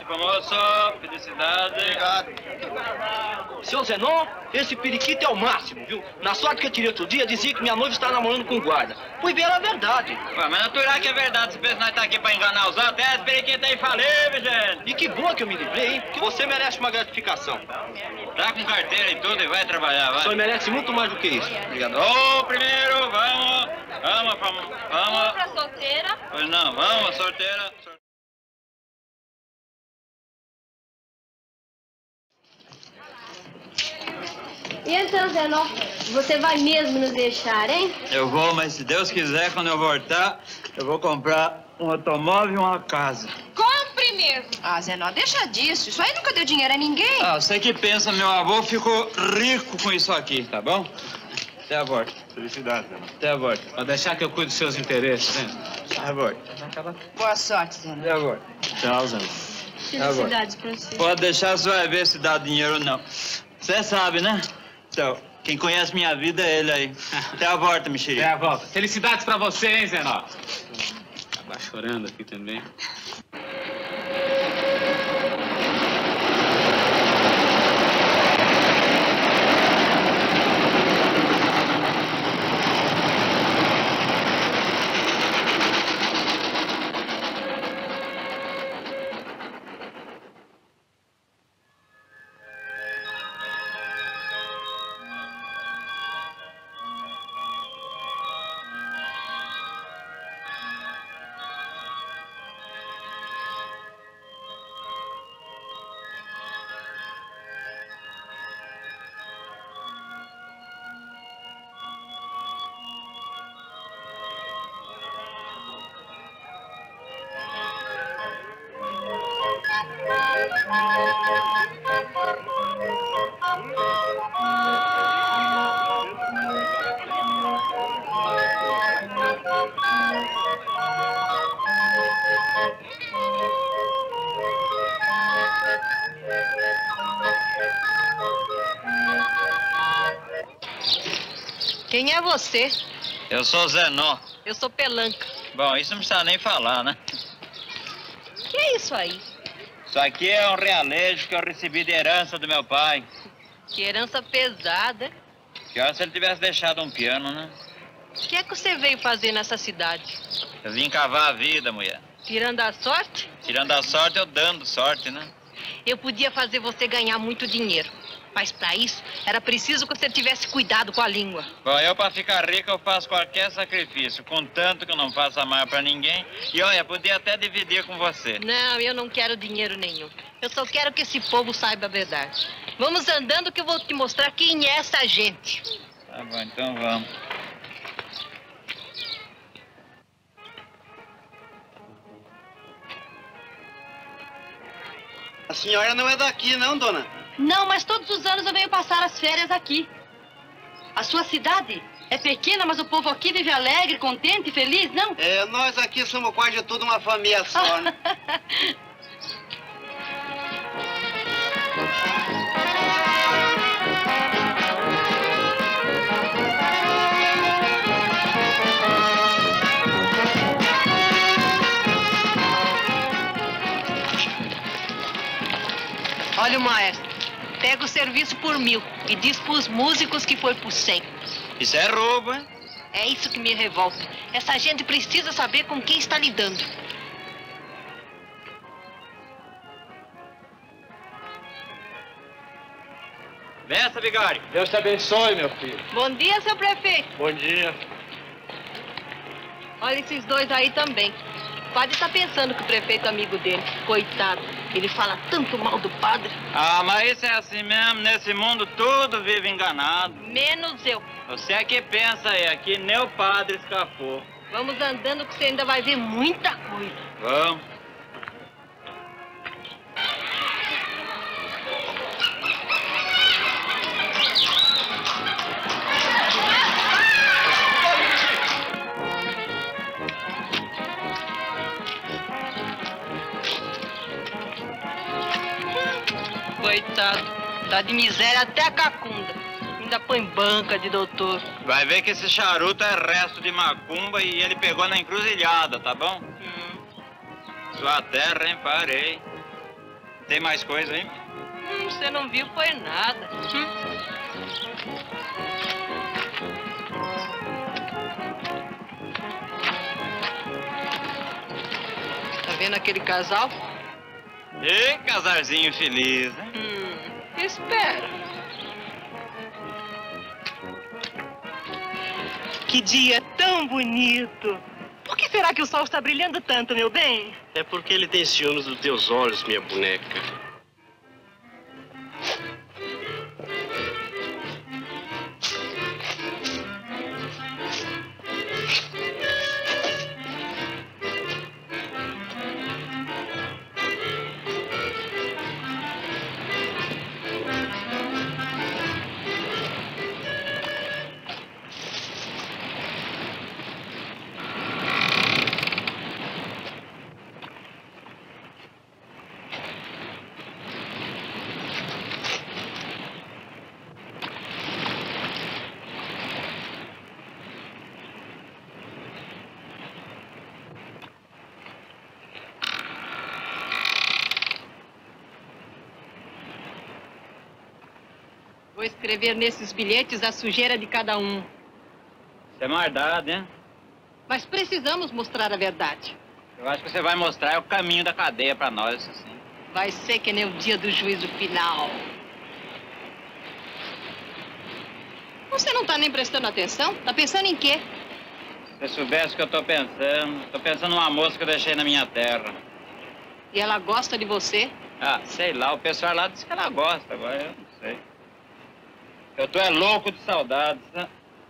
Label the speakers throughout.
Speaker 1: pro moço. Felicidade.
Speaker 2: Obrigado.
Speaker 3: Seu Zenon, esse periquito é o máximo, viu? Na sorte que eu tirei outro dia, dizia que minha noiva está namorando com o guarda. Fui ver a verdade.
Speaker 1: Ué, mas natural que é verdade. Se pensa que nós tá aqui pra enganar os outros, esse periquito aí falível, gente.
Speaker 3: E que bom que eu me livrei, hein? Que você merece uma gratificação.
Speaker 1: Tá com carteira e tudo e vai trabalhar, vai.
Speaker 3: O senhor merece muito mais do que isso.
Speaker 1: Obrigado. Ô, primeiro, vamos. Vamos.
Speaker 4: Vamos pra solteira.
Speaker 1: Pois não, vamos, sorteira.
Speaker 4: E então, Zenon, você vai mesmo nos deixar, hein?
Speaker 1: Eu vou, mas se Deus quiser, quando eu voltar, eu vou comprar um automóvel e uma casa.
Speaker 4: Compre mesmo.
Speaker 5: Ah, Zenon, deixa disso. Isso aí nunca deu dinheiro a ninguém.
Speaker 1: Ah, você que pensa, meu avô ficou rico com isso aqui, tá bom? Até a volta.
Speaker 2: Felicidade, Zenon.
Speaker 1: Até a volta.
Speaker 3: Pode deixar que eu cuide dos seus interesses, hein?
Speaker 1: Até a volta.
Speaker 5: Boa sorte, Zenon.
Speaker 1: Até a volta.
Speaker 2: Tchau, Zenon.
Speaker 4: Felicidade pra você.
Speaker 1: Pode deixar, você vai ver se dá dinheiro ou não. Você sabe, né? Então, quem conhece minha vida é ele aí. Até a volta, mexerica.
Speaker 3: Até a volta. Felicidades pra você, hein, Zenon? Acabar chorando aqui também.
Speaker 5: Quem é você?
Speaker 1: Eu sou Zenon.
Speaker 5: Eu sou Pelanca.
Speaker 1: Bom, isso não precisa nem falar, né?
Speaker 5: O que é isso aí?
Speaker 1: Isso aqui é um realejo que eu recebi de herança do meu pai.
Speaker 5: Que herança pesada.
Speaker 1: Pior se ele tivesse deixado um piano, né?
Speaker 5: O que é que você veio fazer nessa cidade?
Speaker 1: Eu vim cavar a vida, mulher.
Speaker 5: Tirando a sorte?
Speaker 1: Tirando a sorte, eu dando sorte, né?
Speaker 5: Eu podia fazer você ganhar muito dinheiro. Mas para isso, era preciso que você tivesse cuidado com a língua.
Speaker 1: Bom, eu para ficar rico eu faço qualquer sacrifício, contanto que eu não faça mal para ninguém. E olha, podia até dividir com você.
Speaker 5: Não, eu não quero dinheiro nenhum. Eu só quero que esse povo saiba a verdade. Vamos andando que eu vou te mostrar quem é essa gente.
Speaker 1: Tá bom, então vamos.
Speaker 3: A senhora não é daqui, não, dona?
Speaker 5: Não, mas todos os anos eu venho passar as férias aqui. A sua cidade é pequena, mas o povo aqui vive alegre, contente, feliz, não?
Speaker 3: É, nós aqui somos quase tudo uma família só, né?
Speaker 5: Olha o maestro, pega o serviço por 1000 e diz pros músicos que foi por 100.
Speaker 1: Isso é roubo, hein?
Speaker 5: É isso que me revolta. Essa gente precisa saber com quem está lidando.
Speaker 1: Benção, vigário.
Speaker 3: Deus te abençoe, meu filho.
Speaker 5: Bom dia, seu prefeito.
Speaker 3: Bom dia.
Speaker 5: Olha esses dois aí também. O padre está pensando que o prefeito é amigo dele. Coitado, ele fala tanto mal do padre.
Speaker 1: Ah, mas isso é assim mesmo. Nesse mundo tudo vive enganado.
Speaker 5: Menos eu.
Speaker 1: Você é que pensa aí, aqui nem o padre escapou.
Speaker 5: Vamos andando que você ainda vai ver muita coisa.
Speaker 1: Vamos.
Speaker 5: Coitado, tá de miséria até a cacunda. Ainda põe banca de doutor.
Speaker 1: Vai ver que esse charuto é resto de macumba e ele pegou na encruzilhada, tá bom? Sua terra, hein? Parei. Tem mais coisa aí?
Speaker 5: Você não viu, foi nada. Tá vendo aquele casal?
Speaker 1: E casarzinho feliz, né?
Speaker 5: Espera.
Speaker 2: Que dia tão bonito! Por que será que o sol está brilhando tanto, meu bem?
Speaker 3: É porque ele tem ciúmes dos teus olhos, minha boneca.
Speaker 5: Vou escrever nesses bilhetes a sujeira de cada um.
Speaker 1: Isso é maldade, hein?
Speaker 5: Mas precisamos mostrar a verdade.
Speaker 1: Eu acho que você vai mostrar o caminho da cadeia pra nós, assim.
Speaker 5: Vai ser que nem o dia do juízo final. Você não tá nem prestando atenção? Tá pensando em quê?
Speaker 1: Se você soubesse o que eu tô pensando numa moça que eu deixei na minha terra.
Speaker 5: E ela gosta de você?
Speaker 1: Ah, sei lá, o pessoal lá diz que ela gosta, agora eu não sei. Eu tô louco de saudades, né?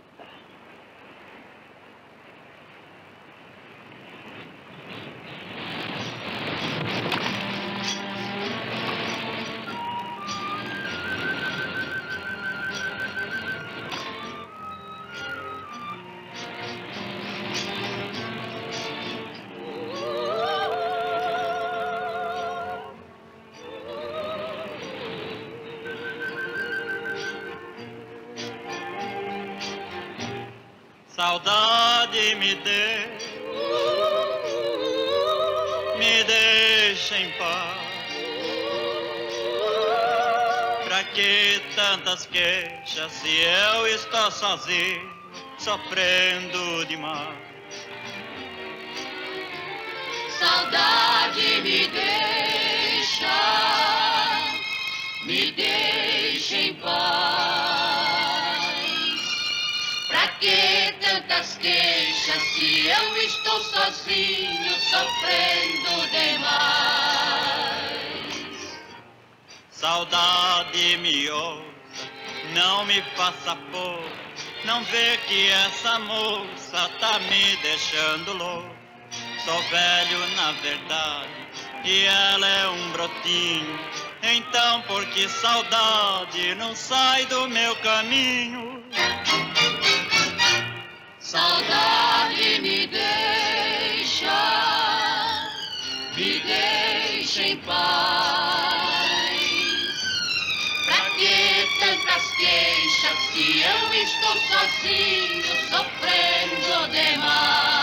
Speaker 1: Saudade me deixa em paz. Pra que tantas queixas se eu estou sozinho, sofrendo demais?
Speaker 5: Saudade me deixa em paz. Pra que tantas queixas se eu estou sozinho, sofrendo demais?
Speaker 1: Saudade me ouça, não me faça pôr, não vê que essa moça tá me deixando louco. Sou velho na verdade e ela é um brotinho, então por que saudade não sai do meu caminho?
Speaker 5: Saudade me deixa em paz. Pra que tantas queixas se eu estou sozinho, sofrendo demais?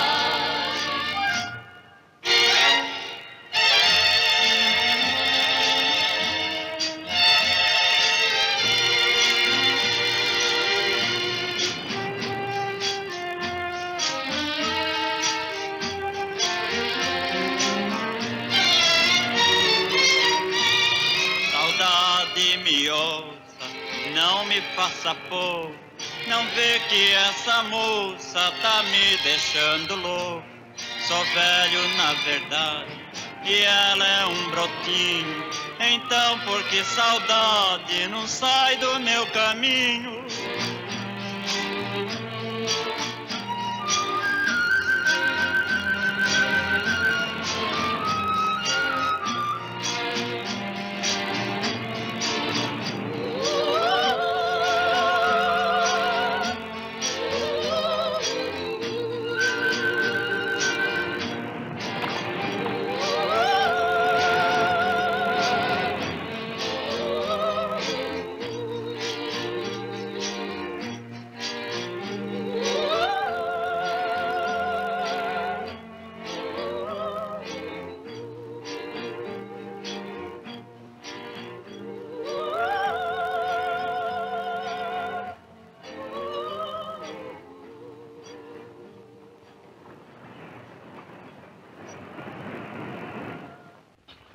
Speaker 1: Não me faça pôr, não vê que essa moça tá me deixando louco. Sou velho na verdade e ela é um brotinho, então por que saudade não sai do meu caminho?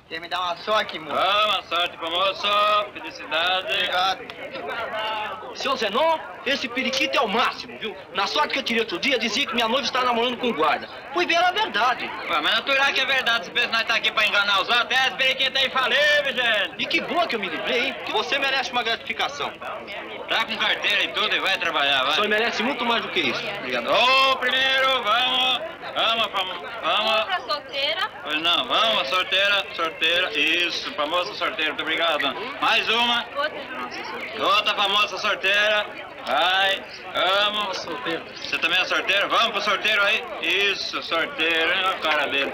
Speaker 6: Você me dá uma sorte, moço.
Speaker 1: Uma sorte pro moço. Felicidade.
Speaker 6: Obrigado.
Speaker 3: Seu Zenon, esse periquito é o máximo, viu? Na sorte que eu tirei outro dia, dizia que minha noiva está namorando com o guarda. Fui ver a verdade.
Speaker 1: Ué, mas natural que é verdade. Se pensa que nós tá aqui pra enganar os outros, esse periquito aí infalível, gente.
Speaker 3: E que boa que eu me livrei, hein? Que você merece uma gratificação.
Speaker 1: Tá com carteira e tudo e vai trabalhar, vai.
Speaker 3: O senhor merece muito mais do que isso.
Speaker 1: Obrigado. Ô, primeiro, vamos. Vamos.
Speaker 5: Pra solteira.
Speaker 1: Pois não, vamos, sorteira. Isso, pra moça sorteira, muito obrigado. Mais uma. Outra pra moça sorteira. Vai, vamos. Você também é sorteiro? Vamos pro sorteiro aí. Isso, sorteiro, hein? Olha a cara dele.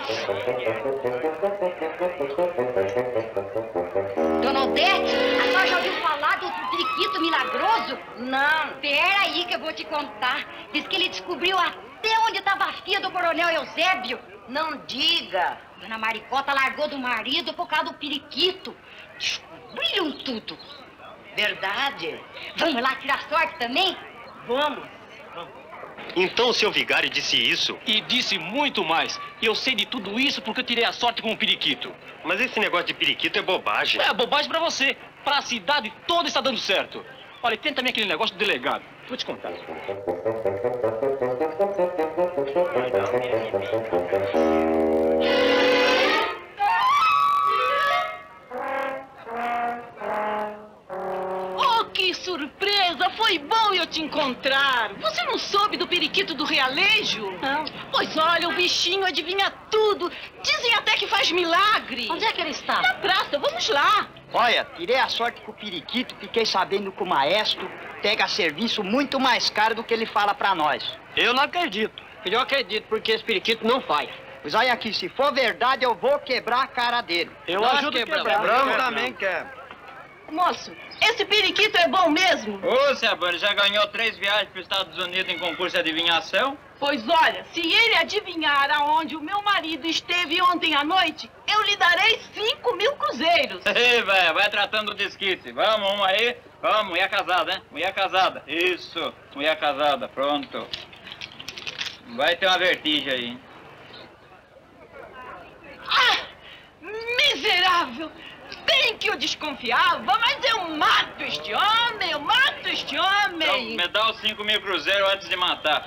Speaker 7: Dona Odete, a senhora já ouviu falar do periquito milagroso? Não. Pera aí que eu vou te contar. Diz que ele descobriu até onde estava a filha do coronel Eusébio. Não diga. Dona Maricota largou do marido por causa do periquito. Descobriram tudo. Verdade. Vamos lá tirar sorte também? Vamos.
Speaker 8: Então o seu vigário disse isso?
Speaker 3: E disse muito mais. E eu sei de tudo isso porque eu tirei a sorte com o periquito.
Speaker 8: Mas esse negócio de periquito é bobagem.
Speaker 3: É bobagem pra você. Pra cidade toda está dando certo. Olha, tem também aquele negócio do delegado. Vou te contar.
Speaker 2: Que surpresa! Foi bom eu te encontrar. Você não soube do periquito do Realejo? Não. Pois olha, o bichinho adivinha tudo. Dizem até que faz milagre.
Speaker 7: Onde é que ele está?
Speaker 2: Na praça, vamos lá.
Speaker 6: Olha, tirei a sorte com o periquito, fiquei sabendo que o maestro pega serviço muito mais caro do que ele fala pra nós.
Speaker 3: Eu não acredito. Eu acredito porque esse periquito não faz.
Speaker 6: Pois olha aqui, se for verdade, eu vou quebrar a cara dele.
Speaker 3: Eu ajudo a quebrar.
Speaker 6: Quebramos também quer.
Speaker 2: Moço, esse periquito é bom mesmo?
Speaker 1: Ô, Seba, ele já ganhou 3 viagens para os Estados Unidos em concurso de adivinhação?
Speaker 2: Pois olha, se ele adivinhar aonde o meu marido esteve ontem à noite, eu lhe darei 5.000 cruzeiros.
Speaker 1: Ei, velho, vai tratando do esquite. Vamos, uma aí. Vamos, mulher casada, hein? Mulher casada. Isso, mulher casada, pronto. Vai ter uma vertigem aí.
Speaker 2: Ah, miserável! Bem que eu desconfiava, mas eu mato este homem,
Speaker 1: Então, me dá os 5.000 cruzeiros antes de matar.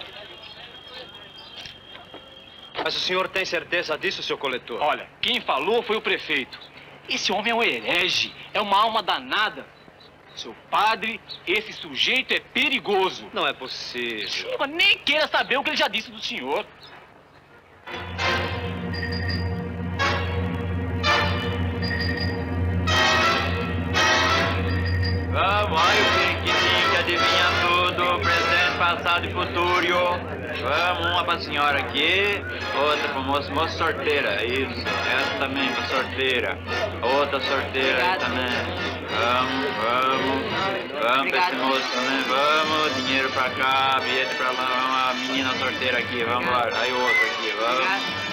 Speaker 8: Mas o senhor tem certeza disso, seu coletor?
Speaker 3: Olha, quem falou foi o prefeito. Esse homem é um herege, é uma alma danada. Seu padre, esse sujeito é perigoso.
Speaker 8: Não é possível.
Speaker 3: Eu nem queira saber o que ele já disse do senhor.
Speaker 1: Vamos, olha o periquitinho que adivinha tudo, presente, passado e futuro. Vamos, uma pra senhora aqui, outra pro moço, moça sorteira, isso, essa também pra sorteira, outra sorteira aí também. Vamos pra esse moço também, vamos, dinheiro pra cá, bilhete pra lá, uma menina sorteira aqui, vamos lá, aí outra aqui, vamos.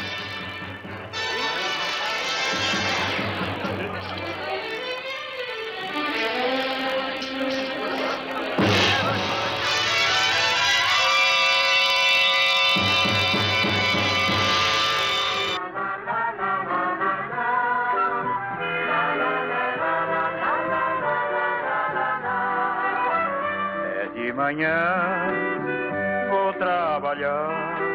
Speaker 9: De manhã vou trabalhar